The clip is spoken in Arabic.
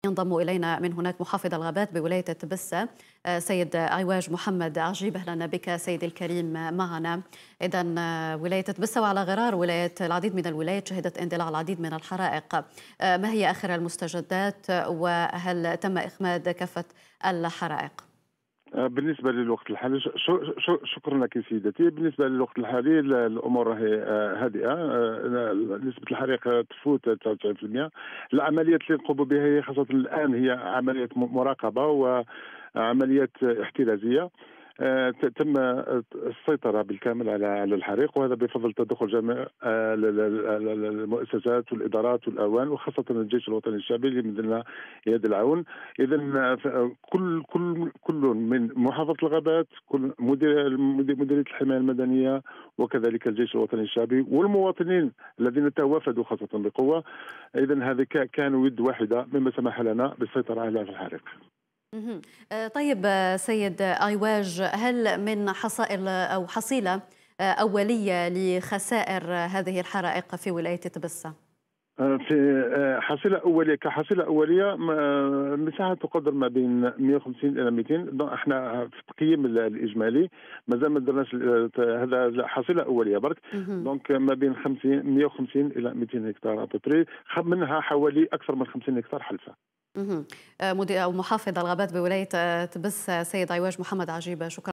ينضم إلينا من هناك محافظ الغابات بولاية تبسة سيد عواج محمد عجيب. أهلا بك سيدي الكريم معنا. إذا ولاية تبسة وعلى غرار العديد من الولايات شهدت اندلاع العديد من الحرائق، ما هي آخر المستجدات وهل تم إخماد كافة الحرائق؟ بالنسبة للوقت الحالي شكرا لك سيدتي. بالنسبة للوقت الحالي الأمور هي هادئة، نسبة الحريق تفوت 99%. العمليات اللي نقوم بها هي خاصة الآن هي عملية مراقبة وعمليات احترازية. تم السيطرة بالكامل على الحريق، وهذا بفضل تدخل جميع المؤسسات والإدارات والأعوان وخاصة الجيش الوطني الشعبي اللي مدلنا يد العون. إذا كل من محافظة الغابات، كل مديرية الحماية المدنية وكذلك الجيش الوطني الشعبي والمواطنين الذين توافدوا خاصة بقوة، إذا هذه كانوا يد واحدة مما سمح لنا بالسيطرة على الحريق. طيب سيد عواج، هل من حصائل أو حصيلة أولية لخسائر هذه الحرائق في ولاية تبسة؟ في حصيلة أولية كحصيلة أولية مساحة تقدر ما بين 150 إلى 200. احنا في التقييم الإجمالي مازال ما درناش، هذا حصيلة أولية برك. دونك ما بين 150 إلى 200 هكتار أبوبري، منها حوالي أكثر من 50 هكتار حلفة. مدير أو محافظ الغابات بولاية تبسة سيد عواج محمد عجيب، شكرا.